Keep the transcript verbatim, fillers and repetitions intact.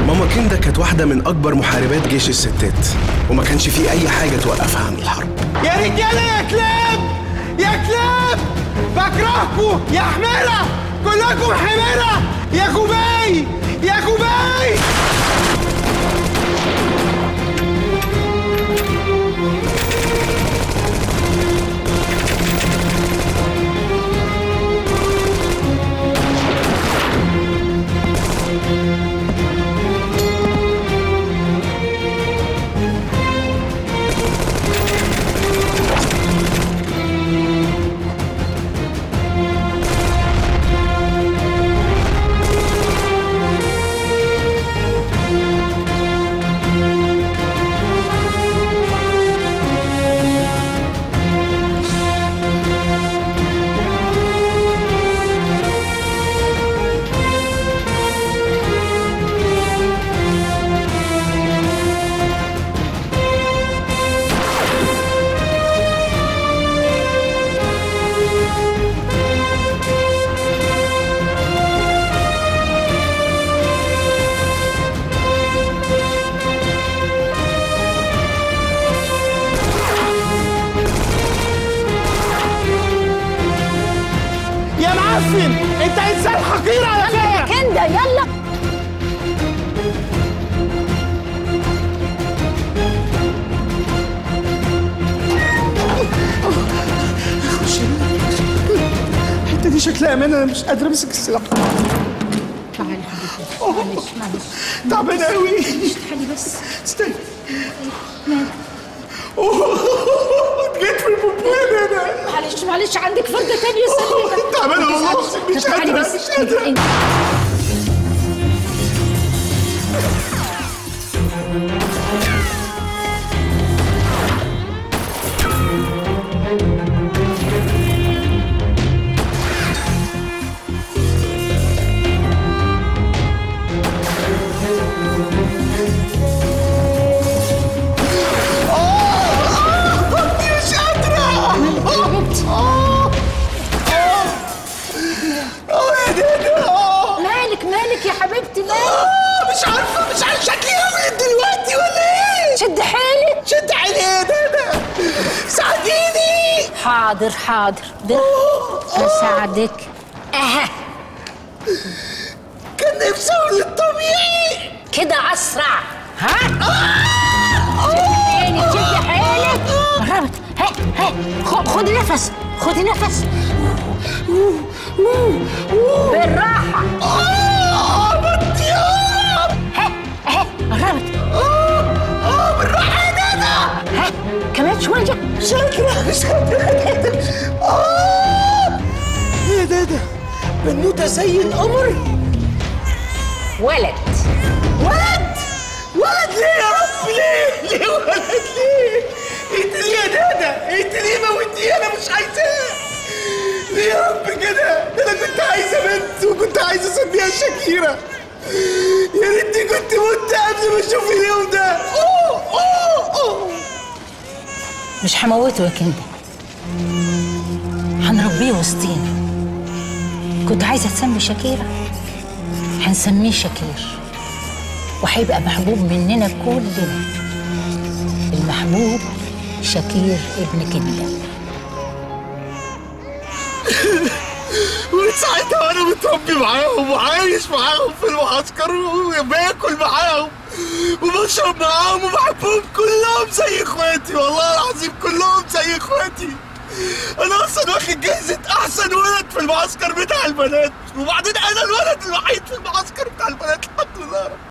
ماما كندا كانت واحدة من أكبر محاربات جيش الستات، وما كانش فيه أي حاجة توقفها عن الحرب. يا رجالة يا كلاب يا كلاب، بكرهكم يا حميرة، كلكم حميرة يا غباي يا غباي. يا معفن انت انسان حقير على فكره. يلا يا كندا يلا. الحته دي شكلها امان، انا مش قادر امسك السلاح. تعالي حبيبتي، معلش معلش تعبانه قوي. تعالي بس. استنى. اوه جيت في البوبوين انا. معلش معلش عندك فرده تانية سليمه. تعبانه والله، مش تعالي قادر بس. مش قادر. مالك مالك يا حبيبتي مالك؟ مش عارفه مش عارفه شكلي اولد دلوقتي ولا ايه؟ شد حيلك. شد حيلي ايه ده ده؟ ساعديني. حاضر حاضر، ده هساعدك. اها كان نفسي اولد طبيعي كده اسرع. ها شد حيلك شد حيلك. قربت. ها ها خ- خدي نفس خدي نفس بالراحة. اه بطيار. ها ها قربت. اه بالراحه يا دادا. ها كمان شوية. شاطره شاطره. اه يا دادا بنوته زي القمر. ولد ولد ولد ليه يا رب ليه؟ ليه ولد ليه؟ اقتليه يا دادا اقتليه موتيه، انا مش عايزاه. ليه يا رب كده؟ ده انا كنت عايزه بنت وكنت عايزه اسميها شاكيرا. يا ريتني كنت مت قبل ما اشوف اليوم ده. اوه اوه اوه. مش هموته يا كندا، هنربيه وسطينا. كنت عايزة تسمي شاكيرا، هنسميه شاكير، وهيبقى محبوب مننا كلنا. المحبوب شاكير ابن كندا. ومن ساعتها وانا متربي معاهم وعايش معاهم في المعسكر وباكل معاهم وبشرب معاهم وبحبهم كلهم زي اخواتي، والله العظيم كلهم زي اخواتي. انا اصلا واخد جايزة احسن ولد في المعسكر بتاع البنات، وبعدين انا الولد الوحيد في المعسكر بتاع البنات الحمد لله.